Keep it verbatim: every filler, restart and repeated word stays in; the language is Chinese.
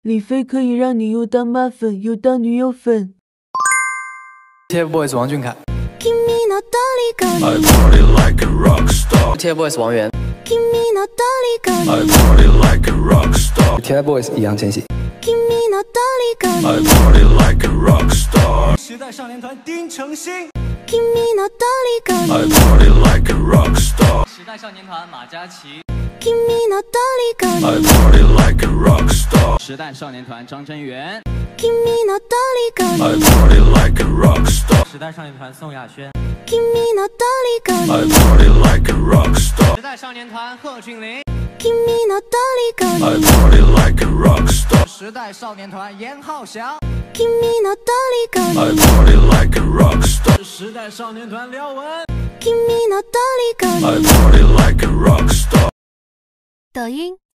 李飞可以让你又当妈粉又当女友粉。 TFBOYS 王俊凯 I party like a rock star. TFBOYS 王源 I party like a rock star. TFBOYS 易烊千玺 I party like a rock star. 时代少年团丁程鑫 I party like a rock star. 时代少年团马嘉祺 I party like a rock star. 时代少年团张真源 I party like a rock star. 时代少年团宋亚轩 I party like a rock star. 时代少年团贺峻霖 I party like a rock star. 时代少年团严浩翔 I party like a rock star. 时代少年团廖文 I party like a rock star. 抖音。